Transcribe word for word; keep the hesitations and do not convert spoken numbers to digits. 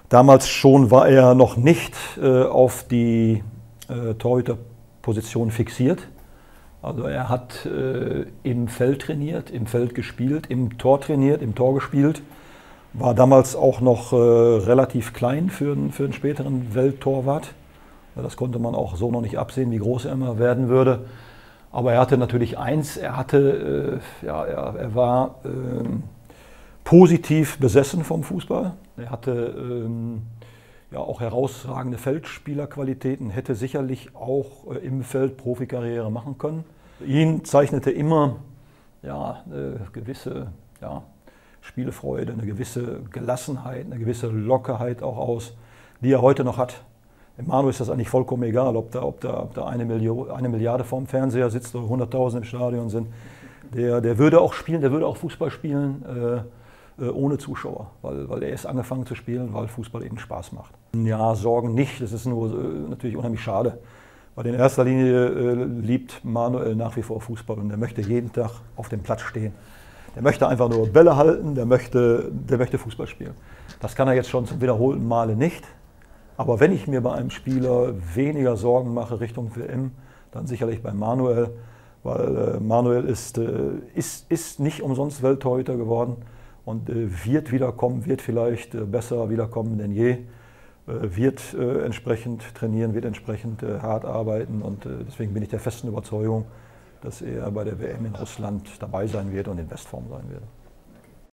Damals schon war er noch nicht äh, auf die äh, Torhüterposition fixiert. Also er hat äh, im Feld trainiert, im Feld gespielt, im Tor trainiert, im Tor gespielt. War damals auch noch äh, relativ klein für, für einen späteren Welttorwart. Das konnte man auch so noch nicht absehen, wie groß er immer werden würde. Aber er hatte natürlich eins, er, hatte, äh, ja, er, er war äh, positiv besessen vom Fußball. Er hatte ähm, ja, auch herausragende Feldspielerqualitäten, hätte sicherlich auch äh, im Feld Profikarriere machen können. Ihn zeichnete immer ja, eine gewisse ja, Spielefreude, eine gewisse Gelassenheit, eine gewisse Lockerheit auch aus, die er heute noch hat. Manu ist das eigentlich vollkommen egal, ob da, ob da, ob da eine, Million, eine Milliarde vorm Fernseher sitzt oder hunderttausend im Stadion sind. Der, der würde auch spielen, der würde auch Fußball spielen äh, äh, ohne Zuschauer, weil, weil er ist angefangen zu spielen, weil Fußball eben Spaß macht. Ja, Sorgen nicht, das ist nur äh, natürlich unheimlich schade. Weil in erster Linie äh, liebt Manuel nach wie vor Fußball und er möchte jeden Tag auf dem Platz stehen. Der möchte einfach nur Bälle halten, der möchte, der möchte Fußball spielen. Das kann er jetzt schon zum wiederholten Male nicht. Aber wenn ich mir bei einem Spieler weniger Sorgen mache Richtung W M, dann sicherlich bei Manuel, weil äh, Manuel ist, äh, ist, ist nicht umsonst Welttorhüter geworden und äh, wird wiederkommen, wird vielleicht äh, besser wiederkommen denn je, äh, wird äh, entsprechend trainieren, wird entsprechend äh, hart arbeiten und äh, deswegen bin ich der festen Überzeugung, dass er bei der W M in Russland dabei sein wird und in Bestform sein wird.